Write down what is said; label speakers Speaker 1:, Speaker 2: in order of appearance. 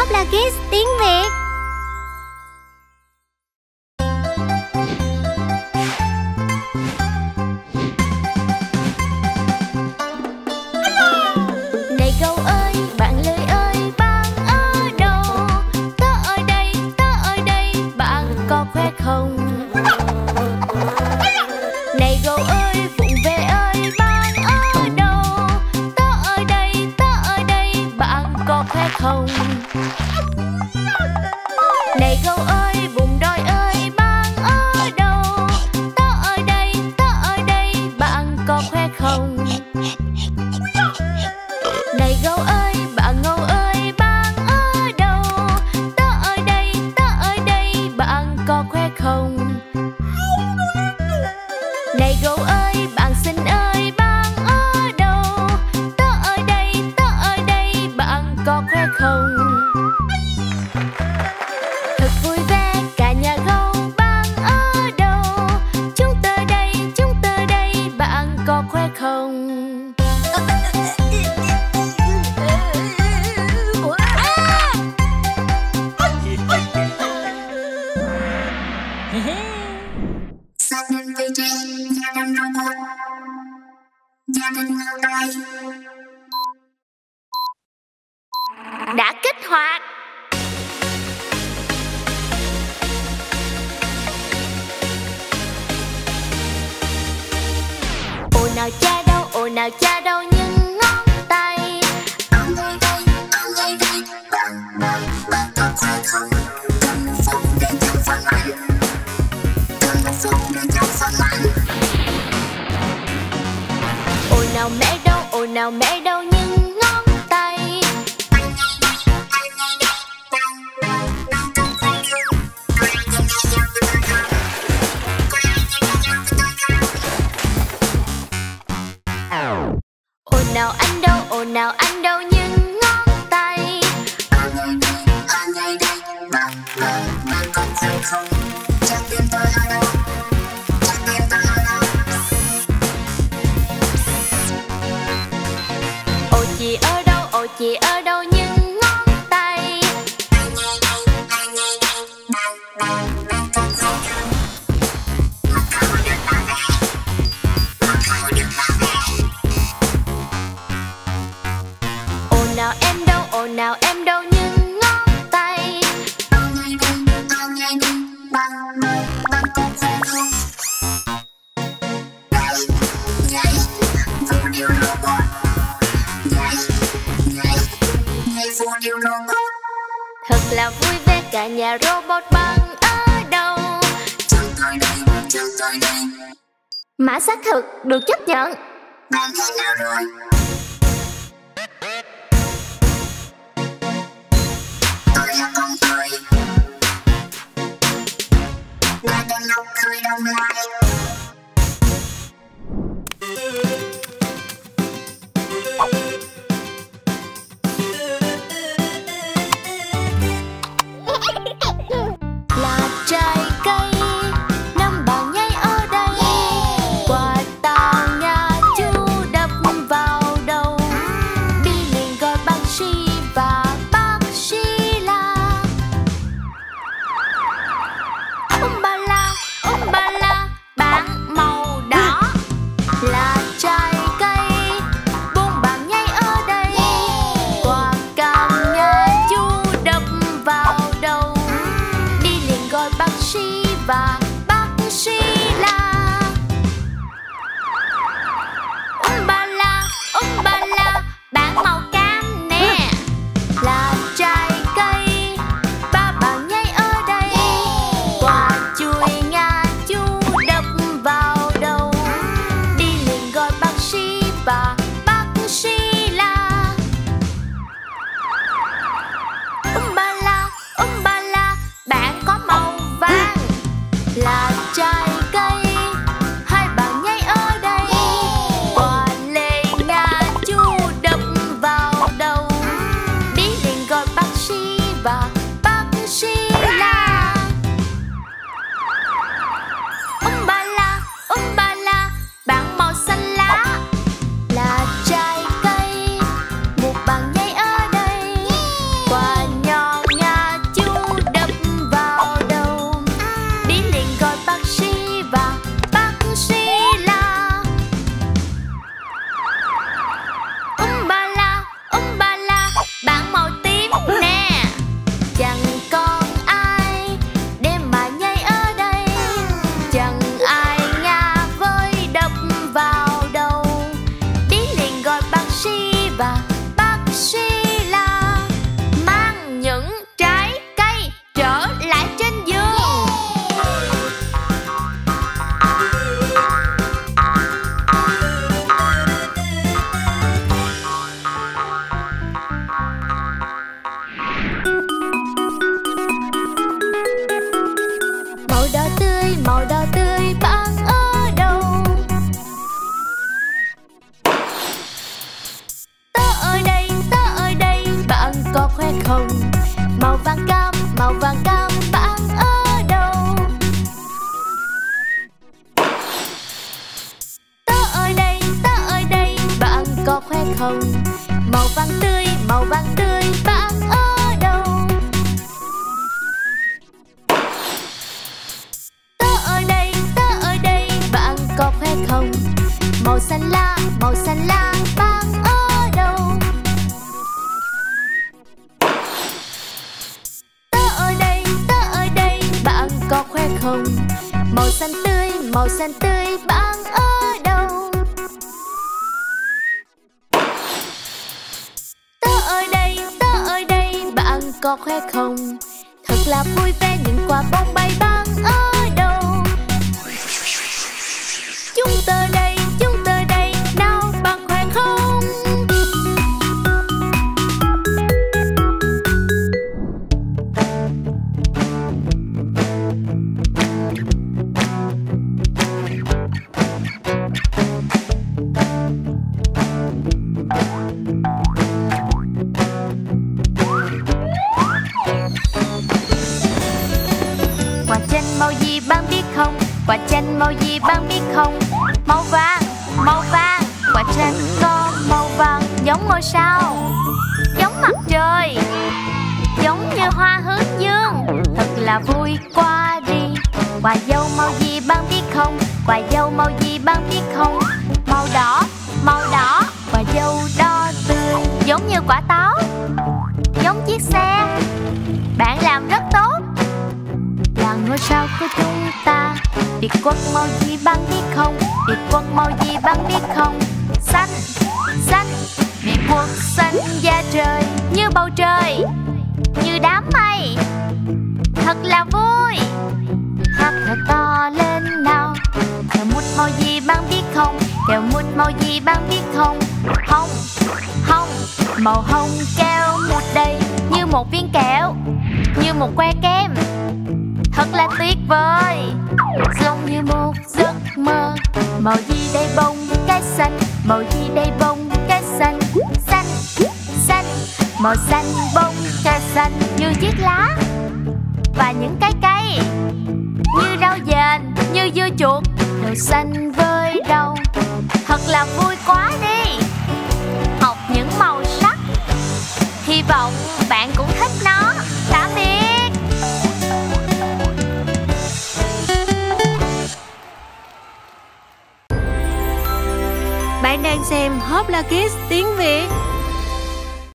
Speaker 1: Hopla Kids tiếng Việt.
Speaker 2: Này gấu ơi, bạn lười ơi, bạn ở đâu? Tớ ở đây, bạn có khỏe không? Này gấu ơi, vụng về ơi, bạn ở đâu? Tớ ở đây, bạn có khỏe không? Này gấu ơi, bụng đói ơi, bạn ở đâu? Tớ ở đây, bạn có khỏe không? Này gấu ơi, bạn ngâu ơi, bạn ở đâu? Tớ ở đây, bạn có khỏe không? Này gấu ơi, bạn xinh ơi, bạn ở đâu? Tớ ở đây, bạn có khỏe không? Thật vui vẻ cả nhà gấu, bạn ở đâu? Chúng tớ đây, bạn có khỏe không?
Speaker 3: Gia đình VJ, gia đình robot, gia đình ngâu tay.
Speaker 2: Đã kích hoạt. Ồ nào cha đâu nhưng ngón tay.
Speaker 3: Ông ơi đây, bạn có khỏe không? Cầm một phút để chăm phần anh. Cầm một phút để chăm phần anh.
Speaker 2: Ồ nào mẹ đâu nhưng ngón tay.
Speaker 3: Anh ngay đây, bạn có khỏe không? Có ai nhìn thấy nhau với tôi không? Có ai nhìn thấy nhau với tôi không?
Speaker 2: Ồ nào anh đâu nhưng ngón tay.
Speaker 3: Anh ngay đây, bạn có khỏe không? Trái tim tôi ở đâu? Trái tim tôi ở đâu?
Speaker 2: Ồ chị ở đâu nhưng ngón tay.
Speaker 3: Anh ngay đây, bạn có khỏe không? Một câu được bảo vệ, một câu được bảo vệ.
Speaker 2: Ồ nào em đâu nhưng ngón tay.
Speaker 3: Anh ngay đây, bạn có khỏe không? Nhảy, vô điều robot. Nhảy vô điều robot.
Speaker 2: Thật là vui vẻ cả nhà robot, bạn ở đâu?
Speaker 3: Chúng tôi đây.
Speaker 2: Mã xác thực được chấp nhận.
Speaker 3: Bạn thế nào rồi? Tôi là con tôi. Là đàn ngọc cười đông lại.
Speaker 2: Là trái cây, năm bạn nhảy ở đây. Quả táo nhà chú đập vào đầu. Đi liền gọi bác sĩ và bác sĩ là Umbala, bạn màu đỏ. Là trái cây, bốn bạn nhảy ở đây. Quả cam nhà chú đập vào đầu. Đi liền gọi bác sĩ và bác sĩ là Umbala, bạn màu cam nè. Là trái cây, ba bạn nhảy ở đây. Quả chuối ngã chú đập vào đầu. Đi liền gọi bác sĩ và bác sĩ là Umbala, bạn có màu vàng. Là trái cây, hai bạn nhảy ở đây. Quả lê ngã chú đập vào đầu. Đi liền gọi bác sĩ và bác sĩ là Umbala, bạn màu xanh lá. Là trái cây, một bạn nhảy ở đây. Quả nhọn không? Màu vàng tươi, bạn ở đâu? Tớ ở đây, bạn có khỏe không? Màu xanh lá, bạn ở đâu? Tớ ở đây, bạn có khỏe không? Màu xanh tươi, bạn ở đâu? Tớ ở đây, bạn có khỏe không? Thật là vui vẻ những quả bóng bay, bạn ở đâu? Chúng tớ đây, nào bạn khỏe không? Quả chanh màu gì bạn biết không? Quả chanh màu gì bạn biết không? Màu vàng, quả chanh có màu vàng giống ngôi sao, giống mặt trời, giống như hoa hướng dương, thật là vui quá đi. Quả dâu màu gì bạn biết không? Quả dâu màu gì bạn biết không? Màu đỏ, quả dâu đỏ tươi, giống như quả táo, giống chiếc xe. Bạn làm rất tốt, là ngôi sao của chúng ta. Việt quất màu gì bạn biết không? Việt quất màu gì bạn biết không? Xanh, Việt quất xanh da trời, như bầu trời, như đám mây, thật là vui. Hát thật to lên nào. Kẹo mút màu gì bạn biết không? Kẹo mút màu gì bạn biết không? Hồng, màu hồng keo mút đầy, như một viên kẹo, như một que kem, thật là tuyệt vời, giống như một giấc mơ. Màu gì đây bông cái xanh, màu gì đây bông cái xanh, xanh, màu xanh bông cái xanh, như chiếc lá và những cái cây, như rau dền, như dưa chuột, đồ xanh với rau, thật là vui quá đi. Học những màu sắc, hy vọng bạn cũng thích nó. Tạm biệt.
Speaker 1: Bạn đang xem Hopla Kids tiếng Việt.